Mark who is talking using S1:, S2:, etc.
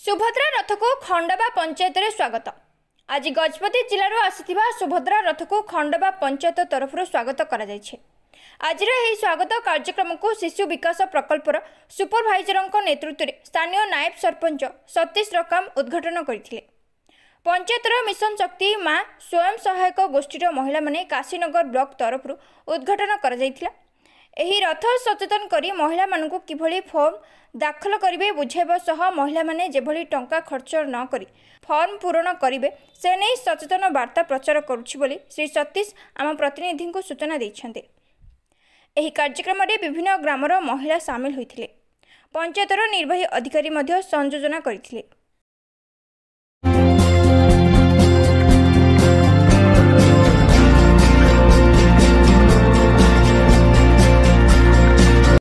S1: सुभद्रा रथ को खंडवा पंचायत रे स्वागत। आज गजपति जिलूर आसीथिबा सुभद्रा रथ को खंडवा पंचायत तरफ स्वागत करा जायछे। आज स्वागत कार्यक्रम को शिशु विकास प्रकल्पर सुपरभाइजर नेतृत्व में स्थानीय नायब सरपंच सतीश रकाम उद्घाटन करथिले। पंचायतर मिशन शक्ति मां स्वयं सहायक गोष्ठीर महिला माने काशीनगर ब्लॉक तरफ उद्घाटन करा जायथिला। एही रथ सचेतन करी महिला मानकु किभली फॉर्म दाखल करिवे बुझाइबा सह महिला माने जेभली टंका खर्च न करी फॉर्म पूरण करिवे से नै सचेतन वार्ता प्रचार करुछि बोली श्री सतीश आम प्रतिनिधि को सूचना दैछन्ते। एही कार्यक्रम रे विभिन्न ग्रामर महिला शामिल होइथिले। पंचायतर निर्वाही अधिकारी संयोजन करथिले।